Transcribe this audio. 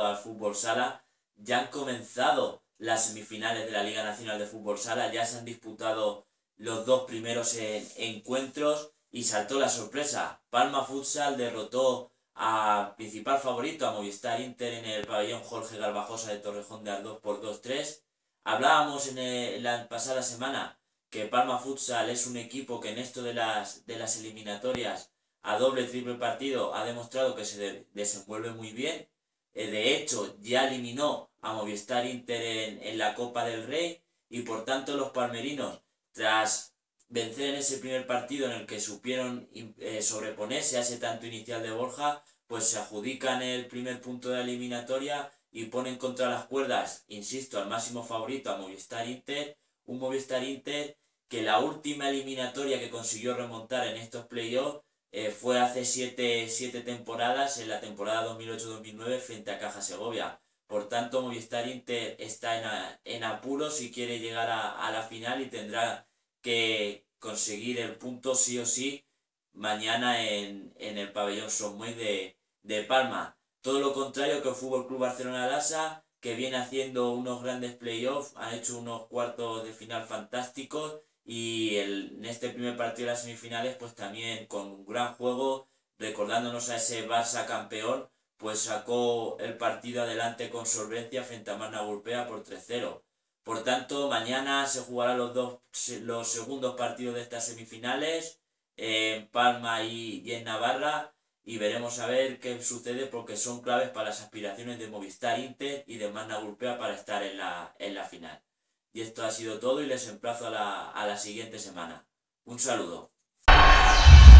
al fútbol sala. Ya han comenzado las semifinales de la Liga Nacional de Fútbol Sala, ya se han disputado los dos primeros encuentros y saltó la sorpresa. Palma Futsal derrotó al principal favorito, a Movistar Inter, en el pabellón Jorge Garbajosa de Torrejón de Ardoz por 2-3. Hablábamos en la pasada semana que Palma Futsal es un equipo que en esto de las eliminatorias a doble triple partido ha demostrado que se desenvuelve muy bien. De hecho, ya eliminó a Movistar Inter en la Copa del Rey y por tanto los palmerinos, tras vencer en ese primer partido en el que supieron sobreponerse a ese tanto inicial de Borja, pues se adjudican el primer punto de la eliminatoria y ponen contra las cuerdas, insisto, al máximo favorito, a Movistar Inter, un Movistar Inter que la última eliminatoria que consiguió remontar en estos playoffs fue hace siete temporadas, en la temporada 2008-2009 frente a Caja Segovia. Por tanto, Movistar Inter está en apuros si quiere llegar a la final y tendrá que conseguir el punto sí o sí mañana en el pabellón Son Moix de Palma. Todo lo contrario que el Fútbol Club Barcelona Lassa, que viene haciendo unos grandes playoffs, han hecho unos cuartos de final fantásticos y en este primer partido de las semifinales pues también con un gran juego, recordándonos a ese Barça campeón, pues sacó el partido adelante con solvencia frente a Magna Gurpea por 3-0. Por tanto, mañana se jugarán los segundos partidos de estas semifinales en Palma y en Navarra y veremos a ver qué sucede porque son claves para las aspiraciones de Movistar Inter y de Magna Gurpea para estar en la final. Y esto ha sido todo y les emplazo a la siguiente semana. Un saludo.